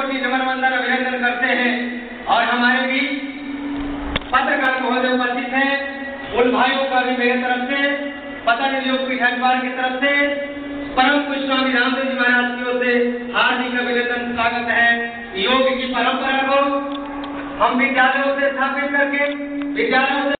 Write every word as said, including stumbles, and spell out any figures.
कोटि नमन वंदन अभिनंदन करते हैं। और हमारे भी पत्रकार महोदय उपस्थित हैं, उन भाइयों का भी मेरे तरफ से, पतंजलि योगपीठ हरिद्वार की तरफ से, परम पूज्य स्वामी रामदेव जी महाराज की ओर से हार्दिक अभिनंदन स्वागत है। योग की परंपरा को हम विद्यालयों से स्थापित करके, विद्यालयों से